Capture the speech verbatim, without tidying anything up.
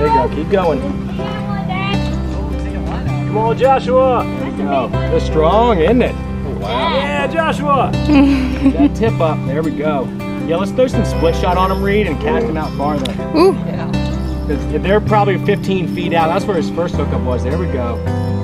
There you go. Keep going. Come on, Joshua. There you go. That's strong, isn't it? Wow. Yeah, Joshua. Get that tip up. There we go. Yeah, let's throw some split shot on him, Reed, and cast him out farther. Ooh. Because they're probably fifteen feet out. That's where his first hookup was. There we go.